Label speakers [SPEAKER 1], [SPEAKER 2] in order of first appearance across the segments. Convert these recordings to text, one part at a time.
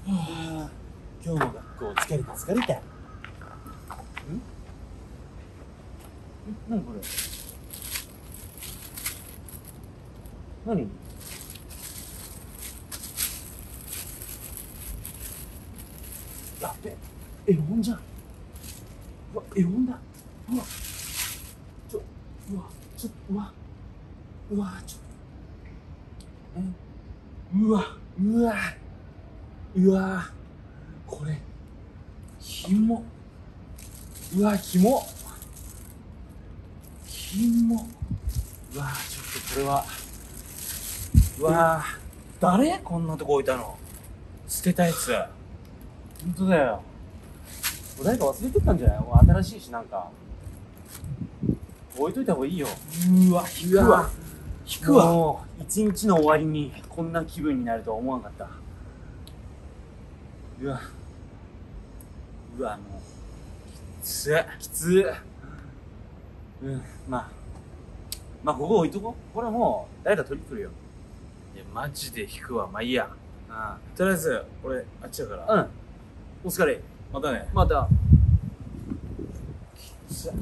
[SPEAKER 1] あ、今日の学校疲れた。何これ。何。やべ、絵本じゃん。うわ、絵本だ。うわ、うわ、うわ、うわ、うわ、うわ、これ、キモ。うわ、キモ。うわ、ちょっとこれは。うわ、誰こんなとこ置いたの。捨てたやつ。ほんとだよ。誰か忘れてったんじゃない？新しいし、なんか。置いといた方がいいよ。うわ、引くわ。もう、一日の終わりにこんな気分になるとは思わなかった。うわ、もう。きつ。まあ、ここ置いとこう。これもう、誰か取り来るよ。いや、マジで引くわ。まあいいや。とりあえず、俺、あっちだから。お疲れ。またね。また。きつ。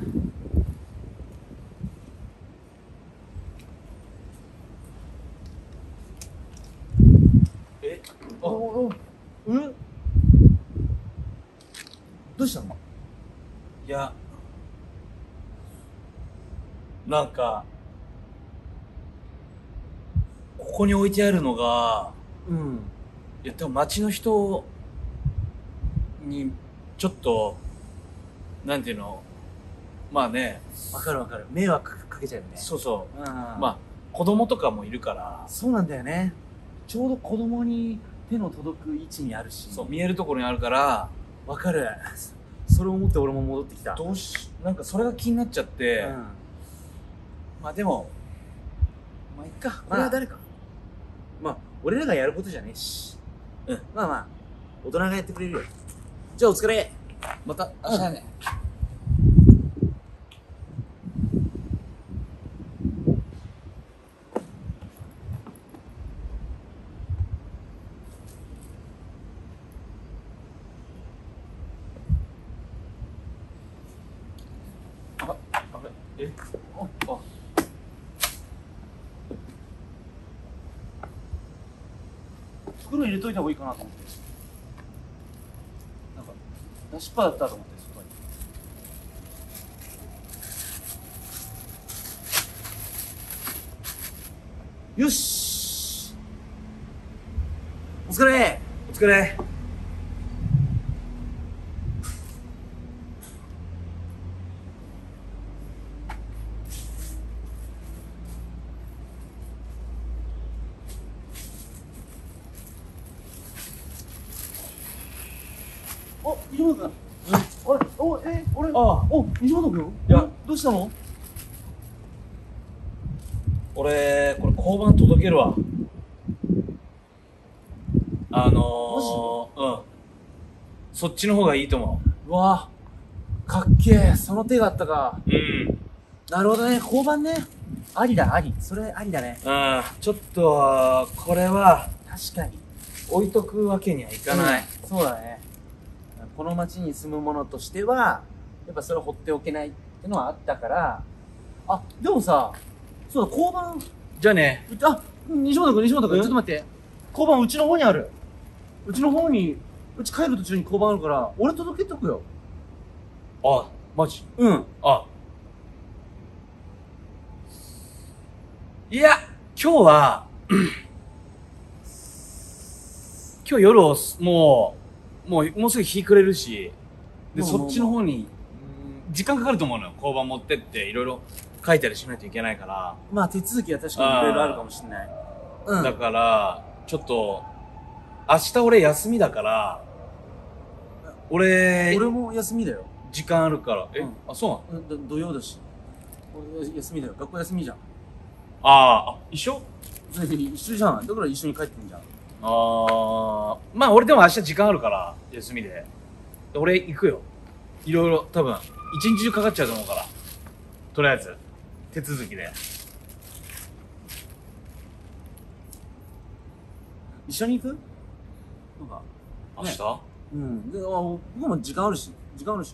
[SPEAKER 1] どうしたの？いや、なんか、ここに置いてあるのが、いや、でも街の人に、ちょっと、なんていうの、まあね。わかる。迷惑かけちゃうよね。そうそう。まあ、子供とかもいるから。そうなんだよね。ちょうど子供に手の届く位置にあるし。そう、見えるところにあるから、わかる。それを思って俺も戻ってきた。なんかそれが気になっちゃって、まあでも、まあいっか。これは誰か。まあ、俺らがやることじゃねえし。まあ、大人がやってくれるよ。じゃあお疲れ。また明日ね。袋入れといた方がいいかなと思って。なんか、出しっぱだったと思って、外に。よし！お疲れ！西本君。西本君。いや、どうしたの？俺、これ交番届けるわ。そっちの方がいいと思う。うわぁ、かっけえ。その手があったか。なるほどね、交番ね。あり。それありだね。ちょっと、これは、確かに。置いとくわけにはいかない。そうだね。この町に住む者としては、やっぱそれを放っておけないってのはあったから、でもさ、そうだ、交番。じゃあね。西本君、ちょっと待って。交番うちの方にある。うちの方に、うち帰る途中に交番あるから、俺届けとくよ。マジ？いや、今日は、今日夜もうすぐ日暮れるし、で、そっちの方に、時間かかると思うのよ。交番持ってって、いろいろ書いたりしないといけないから。まあ、手続きは確かにいろいろあるかもしれない。だから、ちょっと、明日俺休みだから、俺も休みだよ。時間あるから。そうなの？土曜だし。俺休みだよ。学校休みじゃん。一緒？一緒じゃん。だから一緒に帰ってんじゃん。まあ俺でも明日時間あるから、休みで。俺行くよ。いろいろ多分、一日中かかっちゃうと思うから。とりあえず、手続きで。一緒に行く？なんか、 明日、
[SPEAKER 2] うん。で、僕も時間あるし。だから、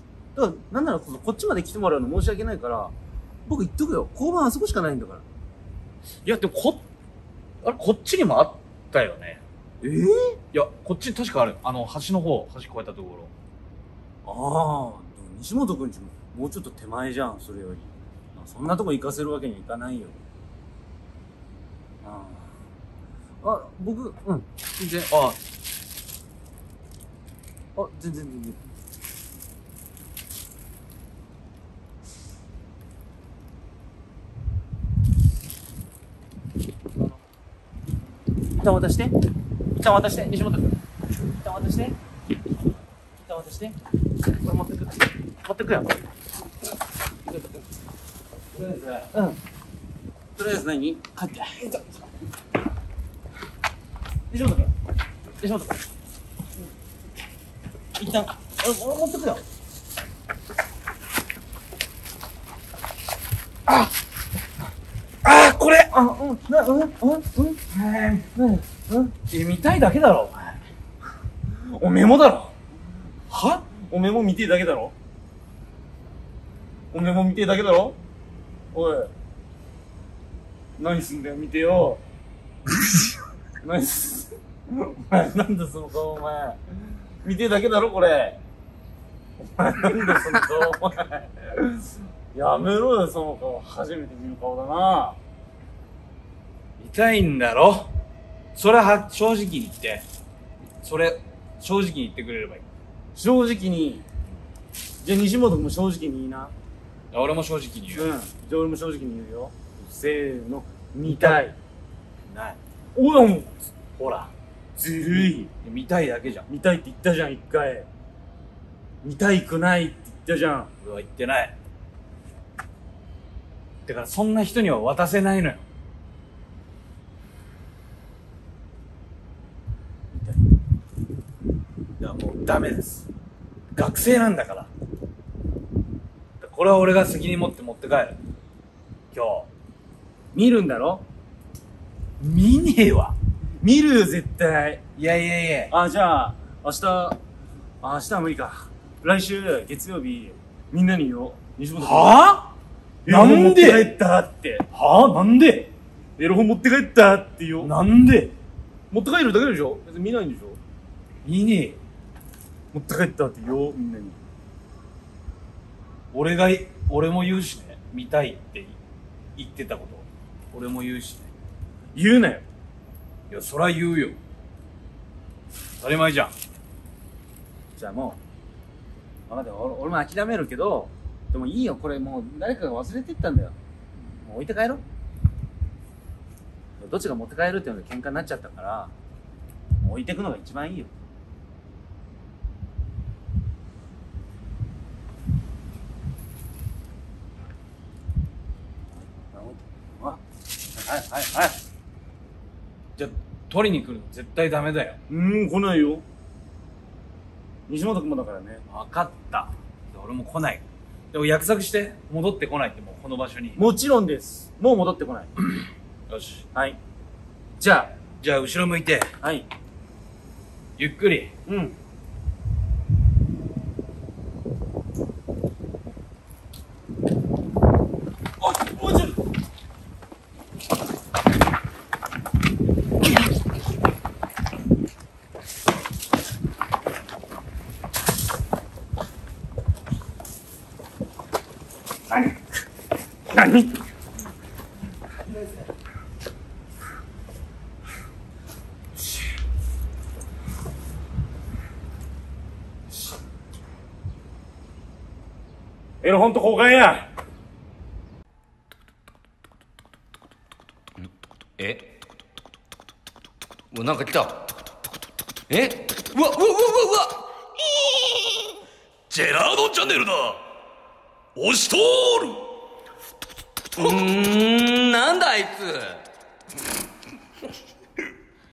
[SPEAKER 2] なんならこっちまで来てもらうの申し訳ないから、僕言っとくよ。交番あそこしかないんだから。
[SPEAKER 1] いや、でもあれ、こっちにもあったよね。
[SPEAKER 2] い
[SPEAKER 1] や、こっち確かある。橋の方、橋越えたところ。
[SPEAKER 2] ああ、でも西本くんちもうちょっと手前じゃん、それより。まあ、そんなとこ行かせるわけにはいかないよ。僕、全然。全然。一旦渡して。西本くん。一旦渡して。これ持ってくよ。とりあえず何帰って。西本くん。一旦、俺持ってくよ。
[SPEAKER 1] これ見たいだけだろ、お前。
[SPEAKER 2] おメモだろ。
[SPEAKER 1] は？
[SPEAKER 2] おメモ見てえだけだろ。おい。何すんだよ、見てよ。お前、なんだその顔、お前。見てえだけだろ、これ。お前、なんだその顔、お前。やめろよ、その顔。初めて見る顔だな。
[SPEAKER 1] 見たいんだろ。それは、正直に言って。正直に言ってくれればいい。
[SPEAKER 2] 正直に。じゃあ西本君も正直に言いな。
[SPEAKER 1] 俺も正直に言う。
[SPEAKER 2] じゃあ俺も正直に言うよ。せーの。見たい。
[SPEAKER 1] ない。
[SPEAKER 2] ほら。ずるい。
[SPEAKER 1] 見たいだけじゃん。
[SPEAKER 2] 見たいって言ったじゃん、一回。見たいくないって言ったじゃん。
[SPEAKER 1] 俺は言ってない。だからそんな人には渡せないのよ。いや、もうダメです。学生なんだから。これは俺が責任持って持って帰る。今日。
[SPEAKER 2] 見るんだろ？
[SPEAKER 1] 見ねえわ。
[SPEAKER 2] 見るよ、絶対。
[SPEAKER 1] いや。
[SPEAKER 2] じゃあ、明日は無理か。来週、月曜日、みんなに言おう。西本君。
[SPEAKER 1] はぁ？なんで？
[SPEAKER 2] 持って帰ったって。
[SPEAKER 1] はぁ？なんで？
[SPEAKER 2] エロ本持って帰ったって言おう。
[SPEAKER 1] なんで？
[SPEAKER 2] 持って帰るだけでしょ？別に見ないんでしょ？
[SPEAKER 1] 見ねえ。
[SPEAKER 2] 持って帰ったって言おう、みんなに。
[SPEAKER 1] 俺も言うしね。見たいって言ってたこと。俺も言うしね。
[SPEAKER 2] 言うなよ。
[SPEAKER 1] いや、そら言うよ。当たり前じゃん。
[SPEAKER 2] じゃあもう、分かったよ。俺も諦めるけど、でもいいよ、これもう誰かが忘れてったんだよ。もう置いて帰ろう。どっちが持って帰るっていうので喧嘩になっちゃったから、もう置いてくのが一番いいよ。はい。
[SPEAKER 1] じゃあ、取りに来るの絶対ダメだよ。
[SPEAKER 2] 来ないよ。西本君もだからね。
[SPEAKER 1] 分かった。俺も来ない。でも約束して、戻ってこないってもうこの場所に。
[SPEAKER 2] もちろんです。もう戻ってこない。
[SPEAKER 1] よし。
[SPEAKER 2] はい。じゃ
[SPEAKER 1] あ後ろ向いて。
[SPEAKER 2] はい。
[SPEAKER 1] ゆっくり。
[SPEAKER 2] もうちょっと。何エロ本と交換や。
[SPEAKER 3] なんか来た。うわジェラードンチャンネルだ。押しとーる。なんだあいつ。